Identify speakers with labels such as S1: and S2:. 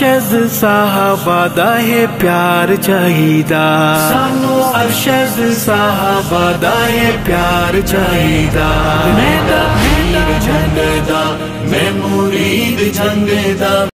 S1: अरशद साहबा दा है प्यार चाहिदा, सानू अरशद साहबा दा है प्यार चाहिदा। मैं ता मीर झंडे दा, मैं मुरीद झंडे दा।